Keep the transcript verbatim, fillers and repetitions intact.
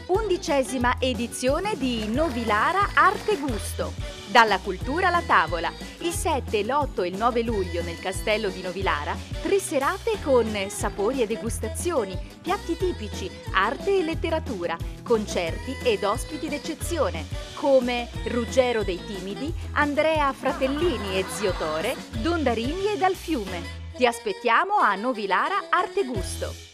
Undicesima edizione di Novilara Arte Gusto. Dalla cultura alla tavola. Il sette, l'otto e il nove luglio nel castello di Novilara, tre serate con sapori e degustazioni, piatti tipici, arte e letteratura, concerti ed ospiti d'eccezione, come Ruggero dei Timidi, Andrea Fratellini e Zio Tore, Dondarini e Dal Fiume. Ti aspettiamo a Novilara Arte Gusto.